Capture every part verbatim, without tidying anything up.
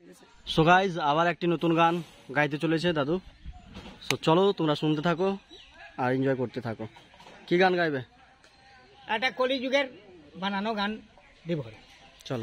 So guys আবার একটি নতুন গান গাইতে চলেছে দাদু। সো চলো তোমরা শুনতে থাকো আর এনজয় করতে থাকো। কি গান গাইবে? একটা কলিযুগের বানানো গান দেব। চলো।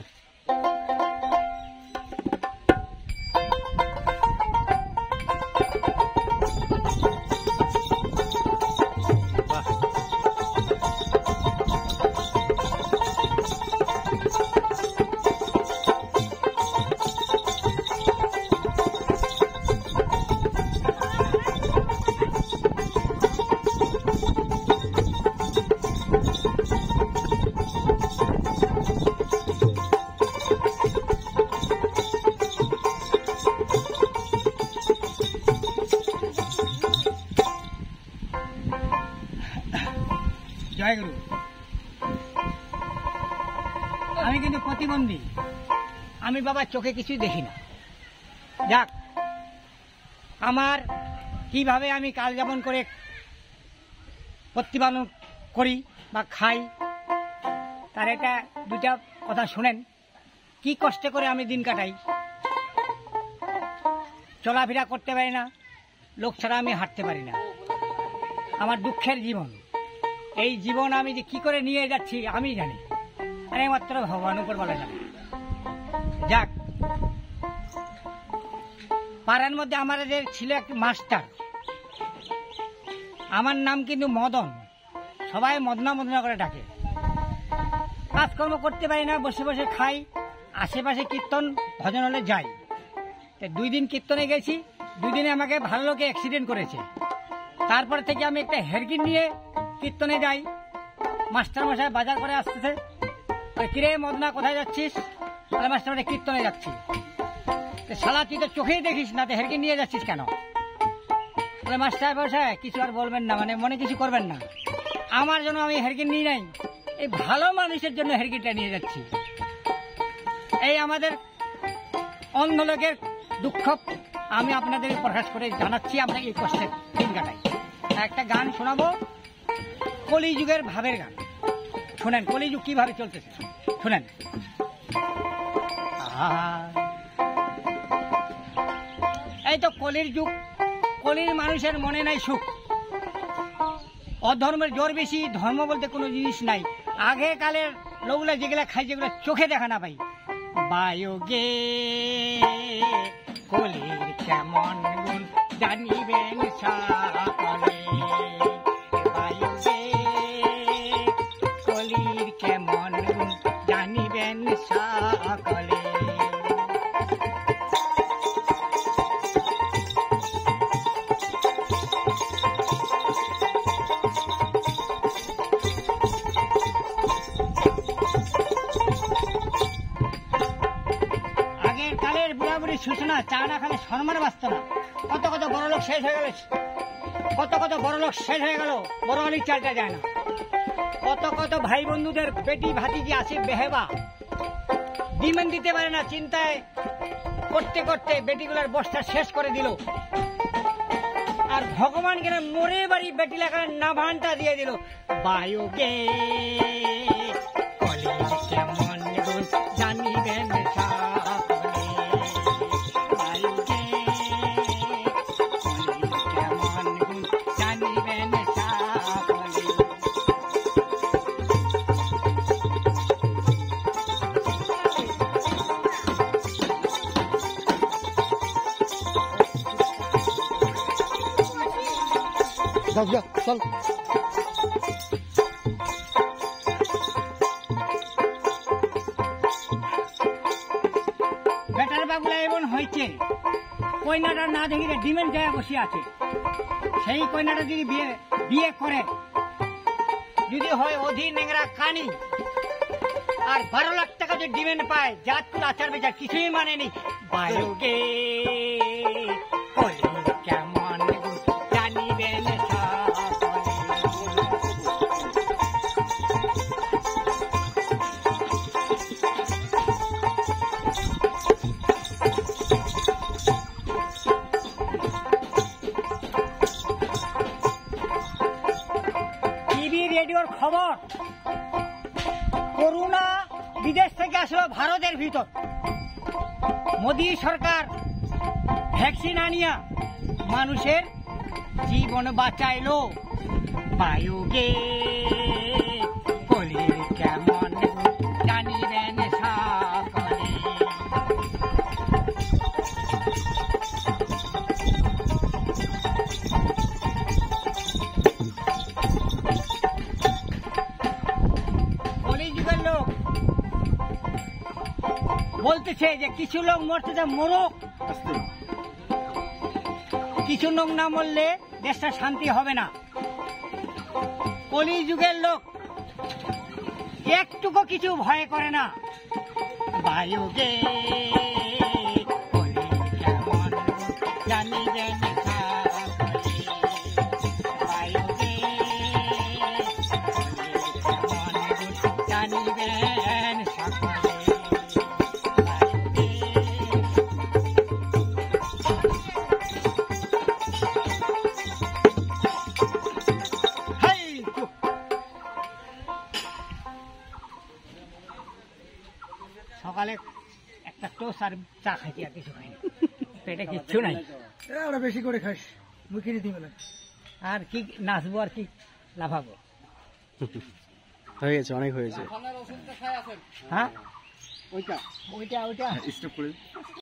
জয় গুরু। আমি কিন্তু প্রতিবন্ধী, আমি বাবা চোখে কিছুই দেখি না। যাক, আমার কিভাবে আমি কাল যাপন করে প্রতিপালন করি বা খাই তার একটা দুটা কথা শুনেন। কি কষ্টে করে আমি দিন কাটাই, চলাফেরা করতে পারি না, লোক ছাড়া আমি হাঁটতে পারি না। আমার দুঃখের জীবন, এই জীবন আমি যে কি করে নিয়ে যাচ্ছি আমি জানি, আর একমাত্র ভগবান উপর বলা জানে। যাক, পাড়ার মধ্যে আমার যে ছিল এক মাস্টার, আমার নাম কিন্তু মদন, সবাই মদনা মদনা করে ডাকে। কাজকর্ম করতে পারি না, বসে বসে খাই, আশেপাশে কীর্তন ভজন হলে যাই। দুই দিন কীর্তনে গেছি, দুই দিনে আমাকে ভালো লোকে অ্যাক্সিডেন্ট করেছে। তারপর থেকে আমি একটা হেরকিন নিয়ে কীর্তনে যাই। মাস্টার মশাই বাজার করে আসতেছে, কিরে মদনা কোথায় যাচ্ছিস? তাহলে মাস্টার মশাই কীর্তনে যাচ্ছি। শালা তুই তো চোখেই দেখিস না, তো হেরকিন নিয়ে যাচ্ছিস কেন? তাহলে মাস্টার মশাই কিছু আর বলবেন না, মানে মনে কিছু করবেন না, আমার জন্য আমি হেরকিন নিয়ে নাই, এই ভালো মানুষের জন্য হেরকিনটা নিয়ে যাচ্ছি। এই আমাদের অন্ধ লোকের দুঃখ আমি আপনাদের প্রকাশ করে জানাচ্ছি, আমরা এই কষ্টের দিন কাটাই। একটা গান শোনাবো, কলিযুগের ভাবের গান। শোনেন কলিযুগ কিভাবে চলতেছে, শোনেন। এই তো কলির যুগ, কলির মানুষের মনে নাই সুখ, অধর্মের জোর বেশি, ধর্ম বলতে কোনো জিনিস নাই। আগে কালের লোকগুলা যেগুলা খাই, যেগুলো চোখে দেখা না পাই। বায়োগে কলির কেমন গুণ জানিবেন সকলে, বায়োগে কলির কেমন গুণ জানিবেন সকলে। সূচনা চা না খালে সম্মান বাঁচত না। কত কত বড় লোক শেষ হয়ে গেল, কত কত বড় লোক শেষ হয়ে গেল, বড় অনেক চালটা যায় না। কত কত ভাই বন্ধুদের বেটি ভাতিজি আছে বেহেবা, ডিমেন্ড দিতে পারে না, চিন্তায় করতে করতে বেটিগুলার বস্তা শেষ করে দিল। আর ভগবান কেন মরে বাড়ি বেটি লেখার নাভানটা দিয়ে দিল। বায়োগে কলির কেমন গুণ জানিবেন চল। বেটার বাবুলা এমন হয়েছে, কইনাটা না দেখি ডিমেন্ড জায়গা বসে আছে। সেই কইনাটা যদি বিয়ে বিয়ে করে, যদি হয় অধীর নেংরা কানি, আর বারো লাখ টাকা যদি ডিমেন্ড পায়, জাতকুল আচার বেচার কিছুই মানেনি। বায়োগে কেমন জানিবেন রেডিওর খবর, করোনা বিদেশ থেকে আসলো ভারতের ভিতর। মোদী সরকার ভ্যাকসিন আনিয়া মানুষের জীবন বাঁচাইলো। বায়ুগে কলির কেমন জানিবেন সকলে। কলিযুগের লোক বলতেছে যে কিছু লোক মরতে মরুক, কিছু লোক না মরলে দেশটা শান্তি হবে না। কলিযুগের লোক একটুকু কিছু ভয় করে না। বায়ুগে কলির কেমন জানিবেন সকলে। বায়ুগে কলির কেমন জানিবেন সকলে। সকালে একটা টোস্ট আর চা খাইছি, আর কিছু খাইনি, পেটে কিচ্ছু নাই। ওরা বেশি করে খাস, মুখে দিতে না। আর কি নাচবো আর কি লাফাবো। হয়ে গেছে, অনেক হয়েছে। হ্যাঁ ওইটা ওইটা ওইটা